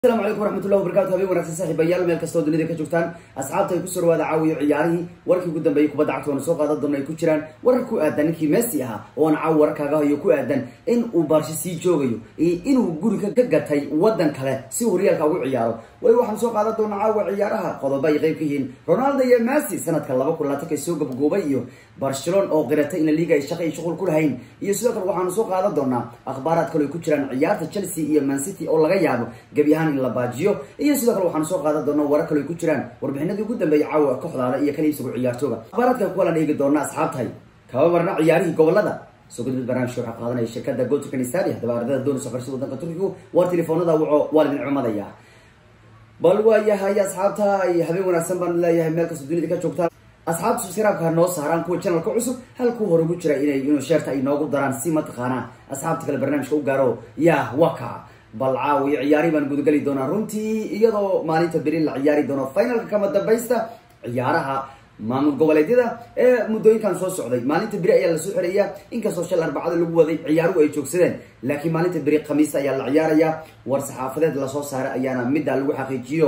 السلام عليكم ورحمة الله وبركاته. هبي ونفس صاحب بيال ملك استود الذي كجوتان أصحابته يكسر وهذا عاوي عياره وركي قدام بيكو بدعت ونسوق هذا الضمن يكشران وركو أدن كي مسيها وأنا عاور كجاه يكو أدن إن وبارش سيجوجيو إنه جورك كجتاي ودن كله سوريا كاوي عياره ويروح نسوق هذا الضمن عاوي عيارها قضى بي غير كهين رونالدو يا ميسي سنة كلامه كلها تكسوق بجوبيو برشلونة أو غيرتين الليجا يشقي شغل كل هين يسوق روح نسوق هذا الضمن أخبارات كله يكشران عيار تشيلسي يا مان سيتي أو لغيابه جبيهان la baajiyo iyo sidoo kale waxaan soo qaadan doonaa warar kale ku jiraan warbixinadii ugu dambeeyay caawa kooxdaana iyo kaliya isugu ciyaartooga akhbaaradka kuwa dhigi doona asxaabtay kaba marna ciyaarihii gobolada soo gudbid barnaamijka waxa qaadanaya shirkadda Go Turkmenistan dabaarada doonaysa farshada wadanka Turkiga war telefoonada waalid cumadaya bal waayahay asxaabtay habeen wanaagsan baan leeyahay meel kasta dunida ka joogta asxaab subscribe-ka noo saaran kuwa channel-ka cusub halku hore ugu jira inuu share-ta ay noogu daraan si mataqaana asxaabta kale barnaamijka u gaaro waka bal caawi ciyaari baan gudgali doonaa runtii iyadoo maalinta beri la ciyaari doono finalka kama dambaysta ciyaaraha maamul goboleedyada ee muddooyinkan soo socday maalinta beri ayaa la soo xiraya inkastoo shal arbacada lagu waday ciyaaruhu ay joogsadeen laakiin maalinta beri khamiista ayaa la ciyaaraya war saxaafadeed la soo saaray ayaana midda lagu xaqiijiyo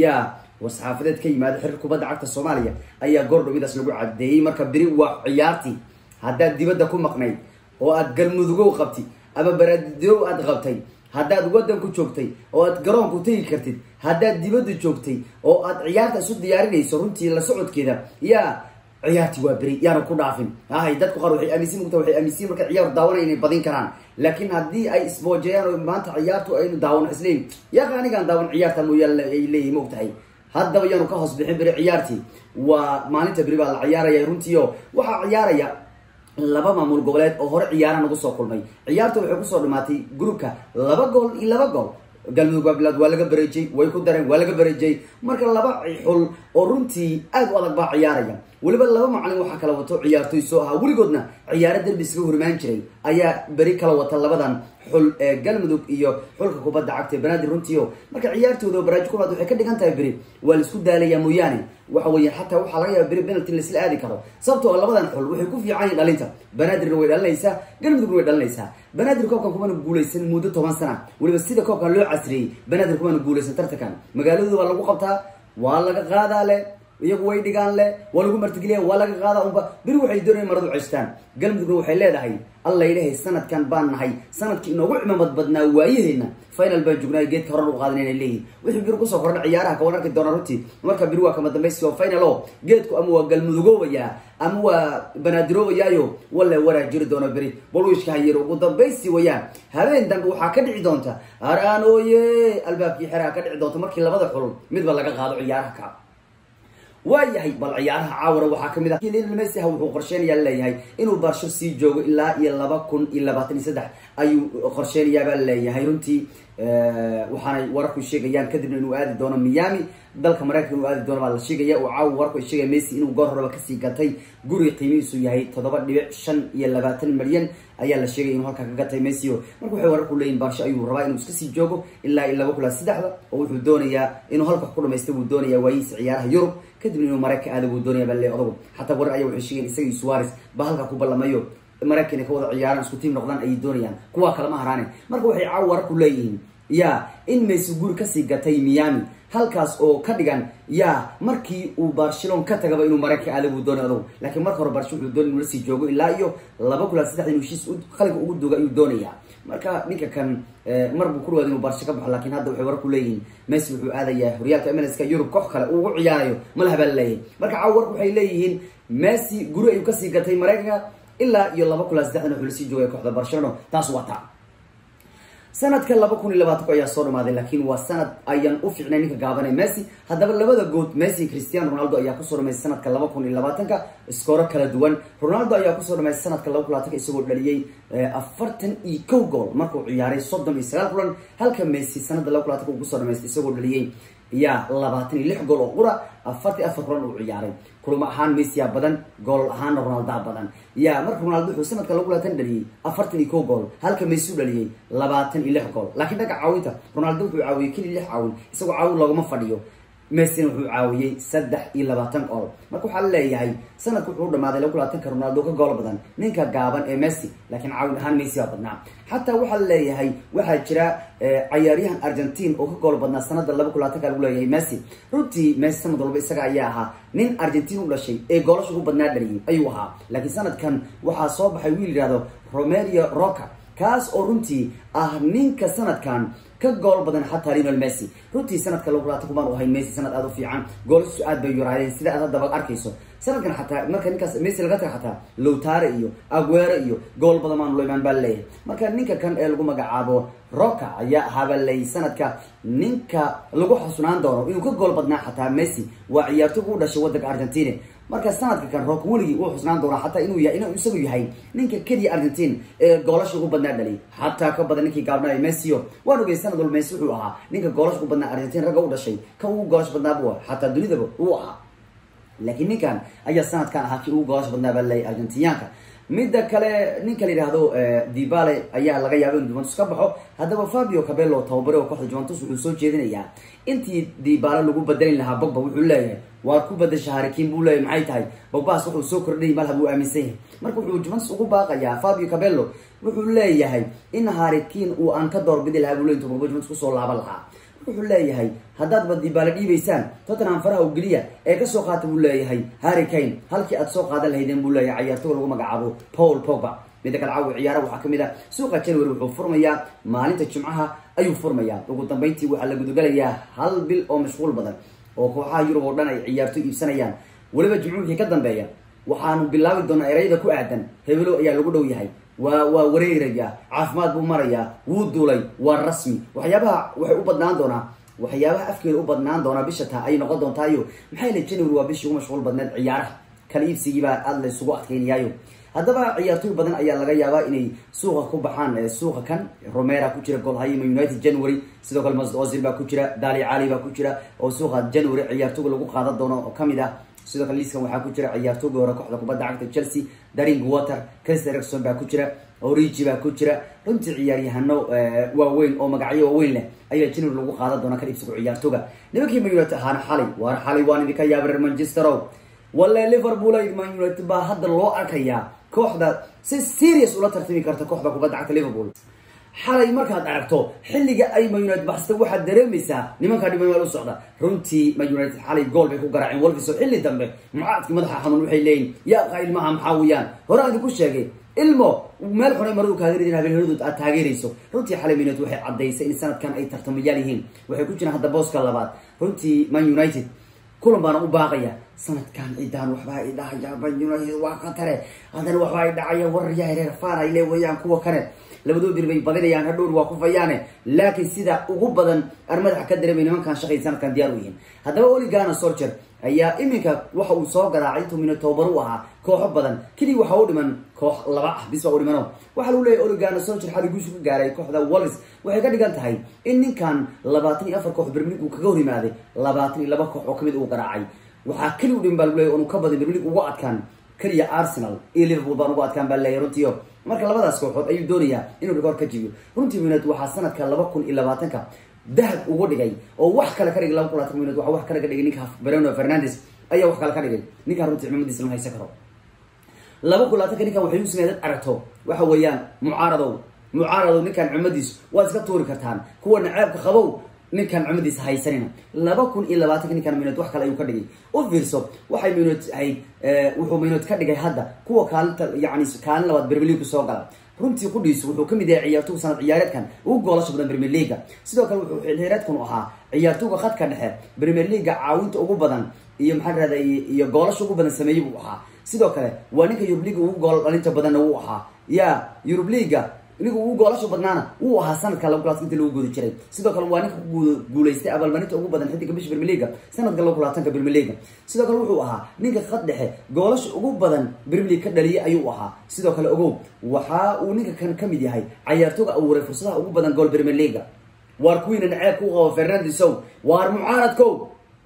war saxaafadeed ka yimaada xiriirka kubadda cagta Soomaaliya ayaa goordhow midaas lagu cadeeyay marka beri waa ciyaartii haddaad dibadda ku maqnayd oo aad galmudugow qabtay ama baradidow aad qabtay haddaad wadan ku joogtay oo aad garoon ku tagi kartid haddaad dibadda joogtay oo aad ciyaarta isu diyaarinayso runtii la socodkeeda ciyaarti waa beri yaanu ku dhaafin dadku qaar waxay aaminsan marka ciyaar daawanay inay badin karaan laakiin haddii ay isboojayaan oo maanta ciyaartu aynu daawano isleeyin anigaan daawan ciyaarta mooyaane ay leeyihiin moogtahay haddaba yaanu ka hoos bixin beri ciyaartii waa maalinta beri baa la ciyaaraya runtiio waxaa ciyaaraya laba maamul goboleed oo hore ciyaaraha nagu soo kulmay ciyaarta waxay ku soo dhamaatay groupka 2 gool iyo 2 gool galmudug waa laga bareejay way ku dareen waa laga bareejay marka laba xul oo runtii aad u adag baa ciyaaraya waliba laba macallin waxa kala wato ciyaartoy soo aha waligoodna ciyaarada derbi iska hormaan jiray ayaa bari kala wata labadan xul ee galmudug iyo xulka kubadda cagta Banaadir runtii marka ciyaartooda baraajo kubaad waxay ka dhigan tahay bari waa la isku daalaya mooyaane waxa weeye xataa waxa laga yaabaa bari penalty la isla aadi karo sababtoo labadan xul waxay ku fiican dhalinta Banaadir way dhalinaysa galmudug way dhalinaysa Banaadir koobkan kuma guuleysan muddo 10 sano waliba sida koobkan loo casriyay Banaadir kuma guuleysan tartankan magaaladu waa lagu qabtaa waa laga qaadaa le iyagu way dhigaan le waa lagu martigeliyaa waa laga qaadaa umba bari waxay doonayaan maradu ceystaan galmudug waxay leedahay alla ilaahay sanadkan baan nahay sanadkii inoogu cimamad badnaa waayaheena final baan joognaa geedka hore u qaadanayna leeyihiin wixii biri ku soo korna ciyaaraha ka wararka doona runtii marka biri waa kama dambaysi oo final oo geedku ama waa galmudugooya ama waa banaadiroobayaayo walla waraa jiri doona biri bolwiishka hayir ugu dambaysi wayaan habeen dambe waxaa ka dhici doonta araanooye albaabkii xiraa ka dhici doonta markii labada xul midba laga qaado ciyaaraha ka waayahay bal ciyaaraha caawara waxaa kamid ah Lionel Messi wuxuu qorsheenayaa leeyahay inuu Barcelona sii joogo ilaa iyo 2023 ayuu qorsheenayaa leeyahay runtii waxaana wararku sheegayaan kadib inuu aadi doono Miami dalka Mareykanka inuu aadi doono la sheegaya oo caaw warku sheegay Messi inuu goor horeba ka sii gatay guri qiimihiisu yahay 7.25 milyan ayaa la sheegay inuu halka ka gatay Messi marka waxay wararku leeyihiin Barca ayuu rabaa inuu iska sii joogo ilaa 2023 oo wuxuu doonayaa inuu halka ku dhameesto uu doonayaa waayis ciyaaraha Yurub kadib inuu Mareykanka aad uu doonayaa bal odagu hatta warar ayaa wuxuu sheegay isaga Suarez ba halka ku balamayo Mareykanka ka wada ciyaaraan isku tiim noqdaan ay doonayaan kuwa kale ma haraane marka waxay caaw wararku leeyihiin in Messi guri ka sii gatay Miami halkaas oo ka dhigan markii uu Barcelona ka tagaba inuu Mareykanka aad uu doonayo laakiin marka hore Barcelona uu doonayo inuu sii joogo ilaa iyo 2023 inuu heshiis qalbiga ugu doga inuu doonayaa marka ninka kan marbu ku dhawaad inuu Barca ka baxo laakiin hadda waxay war ku leeyihiin Messi wuxuu aadayaa horyaalka MLS-ka Yurub koox kale uu ugu ciyaarayo malaha baa leeyahay marka cawar waxay leeyihiin Messi guri ayuu ka sii gatay Mareykanka ilaa iyo 2023 wuxuu sii joogay kooxda Barcelona taas wata sanadka 2020 ayaa soo dhamaaday laakiin waa sanad ayaan u fiicnay ninka gaabanay Messi haddaba labada good Messi Cristiano Ronaldo ayaa ku soo dhamay sanadka 2020 iskoor kala duwan Ronaldo ayaa ku soo dhamay sanadka 2020 isagoo dhaliyay 41 gool markuu ciyaaray 39 kulan halka Messi sanadka 2020 uu ku soo dhamay isagoo dhaliyay 26 gool oo qura 44 kulan uu ciyaaray kulma ahaan Messi badan gool ahaan Ronaldo badan marka Ronaldo wuxuu sanadka 2020 dhaliyay 41 gool halka Messi dhaliyay 26 gool laakiin dhaga caawinta Ronaldo wuxuu caawiyay kaliya 6 caawin isagoo caawin laguma fadhiyo Messi wuxuu caawiyay 23 gool marka waxa la leeyahay sanadku wuxuu dhamaaday 20 Ronaldo ka gool badan ninka gaaban ee Messi laakiin caawin ahaan Messi badnaa hatta waxa la leeyahay waxa jira ciyaaryahan Argentine oo ka gool badnaa sanada 2020 lagu leeyahay Messi runtii Messi sanad walba isaga ayaa ahaa nin Argentine u dhashay ee goolasho ugu badnaa dhaliyay ayuu ahaa laakiin sanadkan waxa soo baxay wiil yiraahdo Romelu Roca kaas oo runtii ninka sanadkan ka gool badan xataa Lionel Messi runtii sanadka lagu raatay kuma ahay Messi sanad aad u fiican goolasho aad bay yuraayeen sida aad daba arkayso sanadkan xataa marka ninkaas Messi laga tago xataa Lautaro iyo Aguero iyo gool badan maan loo iman balay marka ninka kan ee lagu magacaabo Roca ayaa habalay sanadka ninka lagu xasuunaan doono inuu ka gool badnaa xataa Messi waa ciyaartoy u dhashay wadanka Argentina marka sanadka kan Roca wali uu xusnaan doona xataa inuu isagu yahay ninka kaliya Argentina ee goolasho ugu badnaa dhalay xataa ka badan ninkii gaabnaa Messi waan ogay sanad walba Messi wuxuu ahaa ninka goolasho ugu badnaa Argentina raga u dhashay ka uu goolasho badnaa buu xataa dunidaba uu ahaa laakiin ninkan ayaa sanadkan ahaa kii uu goolasho badnaa balay Argentinianka midda kale ninka la yiraahdo Dybala ayaa laga yaabay inuu Juventus ka baxo hadaba Fabio Capello tababare oo kooxda Juventus wuxuu soo jeedinayaa intii Dybala lagu bedelin lahaa Pogba wuxuu leeyahay waa ku badashay Harry Kane buu leeyahay maxay tahay Pogba wuxuu soo kordhiyay malha buu aaminsan marka wuxuu Juventus ugu baaqayaa Fabio Capello wuxuu leeyahay in Harry Kane uu aan ka doorbidi lahaa buu leeyahay Pogba Juventus ku soo laaban lahaa wuxuu leeyahay haddaad Dybala dhiibaysaan Tottenham faraha u galiya ee ka soo qaatay buu leeyahay Harry Kane halkii aad soo qaadan lahaydeen buu leeyahay ciyaartoy lagu magacaabo Paul Pogba midda kale caawi ciyaaraha waxa kamid ah suuqa January wuxuu furmayaa maalinta Jimcaha ayuu furmayaa ugu dambeyntii waxa la gudgalayaa hal bil oo mashquul badan oo kooxaha Yurub oo dhan ay ciyaartoy iibsanayaan waliba Jimcuhu ka dambeeya waxaanu bilaabi doonaa erayada ku aadan hebelo ayaa lagu dhow yahay waa wareeraya caafimaad buu maraya wuu duulay waa rasmi waxyaabaha waxay u badnaan doonaa waxyaabaha afkeeda u badnaan doona bisha taa ay noqon doontaayo maxay la January waa bishii ugu mashquul badneed ciyaaraha kala iibsigiiba aad la isugu adkeynayaayo hadaba ciyaartoy badan ayaa laga yaabaa inay suuqa ku baxaan suuqa kan Romero ku jira goolhaye United January sidoo kale Mesut Ozil baa ku jira Dali Ali baa ku jira oo suuqa January ciyaartoy lagu qaadan doono oo kamid ah sidoo kale liiskan waxa ku jira ciyaartoy hore kooxda kubadda cagta Chelsea Darren Water Chris Eriksen baa ku jira Origi baa ku jira runtii ciyaaryahano waaweyn oo magacyo waaweyn leh ayaa January lagu qaadan doona ka iibsiga ciyaartoyga nimankii Man United ahaan xalay waan idinka yaabay Manchester wala Liverpool ay Man United baa hadda loo arkayaa kooxda si serious ula tartami karta kooxda kubadda cagta Liverpool xalay markaad aragto xilliga ay Man United baxsta waxa dareemaysaa nimanka dhiman wala socda runtii Man United xalay gool bay ku garaaceen Wolves oo xilli dambe mucaadki madaxa xanuun waxay leeyihiin yaa qayl ma maxawiyaan hore aan ku sheegay ilmo meel xorey maruu kaageerin habeenadu aad taageerayso runtii xalay Man United waxay cadeysay in sanadkan ay tartamayaan yihiin waxay ku jiraan hadda booska labaad runtii Man United kulan baan u baaqaya sanadkan ciidan waxba ay dhahayaan Man United waa qatare hadana waxba ay dhacayaan warriyaha reer faan ay leewayaan kuwa kale labadoo dirbay badinayaan hadhow waa ku fayaane laakiin sida ugu badan armadaha ka dareemay nimankan shaqay sanadkan diyaar u yihiin hadaba Ole Gunnar Solskjaer ayaa iminka waxa uu soo garaacay tumino tababar u ahaa kooxo badan kali waxa uu dhiman koox laba bis oo dhimano waxa uu leeyahay Ole Gunnar Solskjaer xalay guushu ka gaaray kooxda Wolves waxay ka dhigan tahay in ninkan 24 koox Premier League uu kaga hor yimaaday 22 koox oo kamid uu garaacay waxa kali uu dhiman balay oo ka badan Premier League ugu adkaan kaliya Arsenal iyo Liverpool baan ugu adkaan balay runtii marka labadaas kooxood ayuu doonayaa inuu record ka jibiyo runtii United waxa sanadka 2020ka dahab ugu dhigay oo wax kale ka dhigay 2020 United waxa wax kale ka dhigay ninka Bruno Fernandes ayaa wax kale ka dhigay ninka runtii cimamadiisa ma haysan karo 2020ka ninka waxay u sameeyay aragto waxa weeyaan mucaarado ninkan cimamadiisa waa iska tuuri kartaan kuwa nacaabka qabow ninkan cimadiisa haysanina 2020 ninkan United wax kale ayuu ka dhigay oo fiirso waxay United ay wuxuu United ka dhigay hadda kuwa kaalinta kaalin labaad Premier League soo gala runtii ku dhiis wuxuu kamid yahay ciyaartoyga sanad ciyaareedkan uu goolasho badan Premier League sidoo kale wuxuu xilheereedkan u ahaa ciyaartoyga khadka dhexe Premier League caawinta ugu badan iyo maxaa raday iyo goolasho ugu badan sameeyay buu ahaa sidoo kale waa ninka Europe League ugu gool dhalinta badan uu ahaa Europe League inigu uu goolasho badnaana uu ahaa sanadka lagu inta lagu guudi jiray sidoo kale waa ninka guuleystay abaalmarinta ugu badan xiddiga bisha Premier League sanadka lagu Premier League sidoo kale wuxuu ahaa ninka khad dhexe goolasho ugu badan Premier League ka dhaliyay ayuu ahaa sidoo kale ogow waxa uu ninka kan kamid yahay ciyaartoyga abuuray fursadaha ugu badan gool Premier League war kuwiina naceeb ku qabo Fernandes waar mucaaradko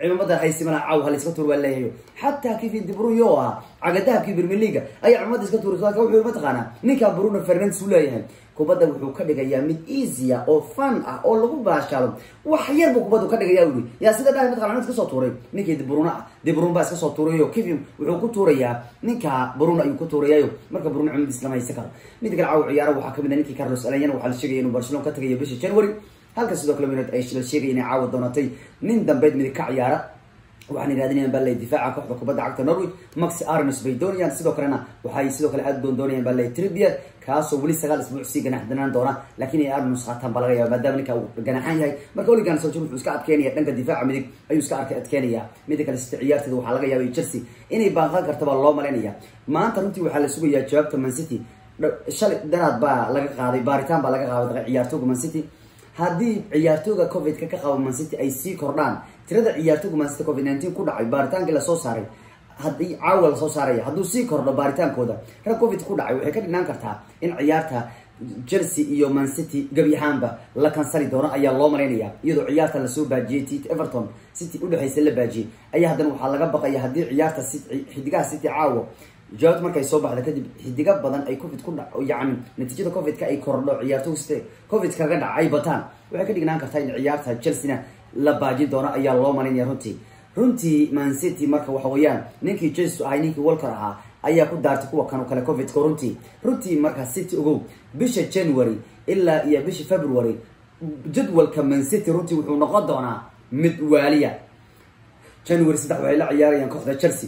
ciidamada haysimana caaw hal iska tuur walaayay hatta Kevin De Bruyne cagadaha Premier League ay ciidamada iska tuur wuxuu mataqaana ninka Bruno Fernandes uu leeyahay kubadda wuxuu ka dhigayaa mid easy oo fun oo lagu baashalo wax yar buu kubadda ka dhigayaa wili yaa sida dhahay mataqaana iska soo tuuray ninkii De Bruyne baa iska soo tuurayo Kevin wuxuu ku tuurayaa ninka Bruno ayuu ku tuurayaa marka Bruno cimid islaamay sakar mid kale caaw ciyaaro waxa kamid ninkii Carlos Alanyana waxa la sheegay inuu Barcelona ka tagayo bishii January halka sidoo kale minad ay sheegay inay caaw doonatay nin dambeed mid ka ciyaara waxaan raadinayaan balay difaaca kooxda kubadda cagta Norwich Max Arnes bay doonayaan sidoo kalena waxay sidoo kale aad doonayaan balay Trippier kaasoo wali 9 isbuuc sii ganaxdanaan doona laakiin ay Arnes qaataan balaga yaab maadaama ninka uu ganaxan yahay marka wali gaan soo wuxuu iska adkeynaya dhanka difaaca midig ayuu iska adkeynaya mid kale ciyaarteedu waxa laga yaabay Chelsea inay baaqan karto baa loo maleynaya maanta runtii waxa la sugayaa jawaabta Man City shalay daraad baa laga qaaday baaritaan baa laga qaaday ciyaartooyga Man City haddii ciyaartooyga covid ka qabo Man City ay sii kordhaan tirada ciyaartooyga Man City covid-19 ku dhacay baaritaankii la soo saaray haddii caawa la soo saaray hadduu sii kordho baaritaankooda rag covid ku dhacay waxay ka dhignaan kartaa in ciyaarta Chelsea iyo Man City gabi ahaanba la kansali doono ayaa loo maleynaya iyadoo ciyaarta la soo baajiyay Everton City u dhaxaysay la baajiyay ayaa haddana waxaa laga baqaya haddii ciyaarta xidigaha City caawa jawaabta markay soo baxda kadib xidiga badan ay covid ku dhaco yaani natiijada covid ka ay kordho ciyaartooyda covid kaga dhacay bataan waxay ka dhignaan kartaa in ciyaarta Chelsea la baajin doono ayaa loo maleynaya runtii Man City marka waxa weeyaan ninkii Chelsea ahay ninkii Walker ahaa ayaa ku daartay kuwa kale covid ka runtii marka City ugu bisha January ilaa iyo bisha February jadwalka Man City runtii wuxuu noqon doonaa mid waaliya January 3 waxay la ciyaarayaan kooxda Chelsea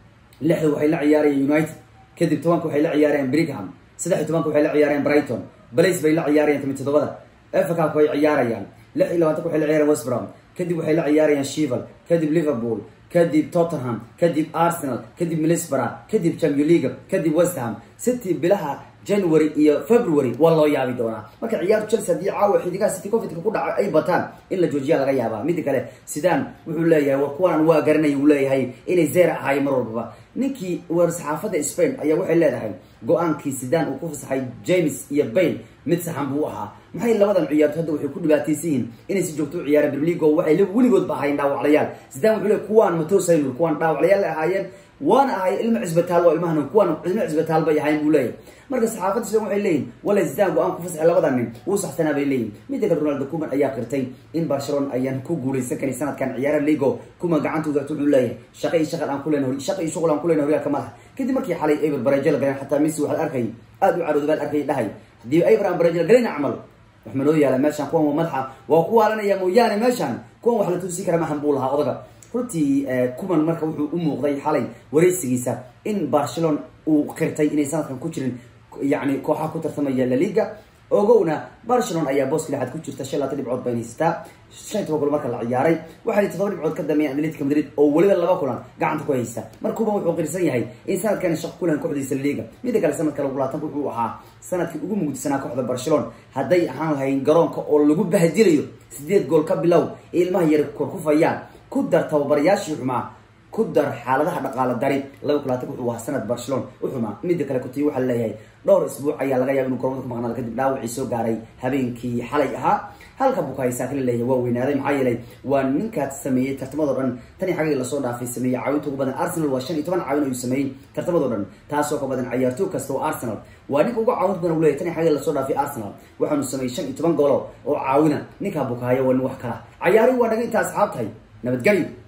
6 waxay la ciyaarayaan United kadib 10 waxay la ciyaarayaan Brigham 13 waxay la ciyaarayaan Brighton Blaze bay la ciyaarayaan 7 FA Cup way ciyaarayaan 26 waxay la ciyaarayaan West Brom kadib waxay la ciyaarayaan Sheffield kadib Liverpool kadib Tottenham kadib Arsenal kadib Middlesbrough kadib Champions League kadib West Ham City bilaha January iyo February waa loo yaabi doonaa marka ciyaarta Chelsea hadii caawa xidiga City covid ku dhacay ay bataan in la joojiyo laga yaabaa mid kale sidaan wuxuu leeyahay war kuwan waa garanay uu leeyahay inay zeera ahay mar walba ninkii war saxaafada Spain ayaa waxay leedahay go'aankii sidaan uu ku fasaxay James iyo Bale mid saxan buu ahaa maxay labadan ciyaartoy hadda waxay ku dhibaataysiin inay si joogto u ciyaaraan Premier League oo waxay waligood baahayn dhaawaclayaal sidaan wuxuu leeyahay kuwan matoosayn kuwan dhaawaclayaal ahaayeen وانا هاي علم عزبتال وإلمهنا كون علم عزبتال بيهاين بولاي مركز صحافة سلام وحيلين ولا زدان وأنا كفص على بدن وصح سنة بيلين ميدا رونالدو كومان أيام كرتين إن برشلونة أيام كوجولي سكني سنة كان عيار الليجو كوما قعنتو ذات بولاي شقي شغل عن كل نهوري شقي شغل عن كل نهوري كمال كده مركي حالي أيبر برجال قلنا حتى ميسي وحال أركي أدو عرض بالأركي دهاي دي أيبر عن برجال قلنا عمل وحملوا يا لماشان كون ومدحة وقوا لنا يا مويان ماشان كون وحلا توسيكرا ما حنبولها أضغط runtii kuman marka wuxuu u muuqday xalay wareysigiisa in Barcelona uu qirtay inay sanadkan ku jirin yaani kooxaha ku tartamaya La Liga ogowna Barcelona ayaa booska lixaad ku jirta 5 dhibcood baynaysta 5 gool marka la ciyaaray waxay 7 dhibcood ka dambeeyeen Atletico Madrid oo waliba 2 kulan gacanta ku haysta markuuba wuxuu qirsan yahay in sanadkan shaqo kulan kooxdiisa La Liga mid kale sanadka lagu laatan wuxuu ahaa sanadkii ugu mugdisanaa kooxda Barcelona haday ahaan lahayn garoonka oo lagu bahdilayo 8 gool ka bilow ilmaha yar ku fayaan كدر توبرياشي حما كدر حالتها dhaqaale dari 2020 wuxuu ahaa sanad Barcelona wuxuma mid kale ku tii waxa leeyahay dhowr isbuuc ayaa laga yaabay inuu garoonka maqnaado kadib dhaawacii soo gaaray habeenkii xalay ahaa halka Bukayo Saka leeyahay waa weynaaday maxay yeelay waa ninka sameeyay tartamada dhan tani xagga la soo dhaafay sameeyay caawinta ugu badan Arsenal waa 15 caawin uu sameeyay tartamada dhan taasoo ka badan ciyaartoy kasta oo Arsenal waa ninka ugu caawin badan uu leeyahay tani xagga la soo dhaafay Arsenal waxaanu sameeyay 15 gool oo caawina ninka Bukayo waa wax kala ciyaari waa dhaga inta asxaabtay nabadgelyo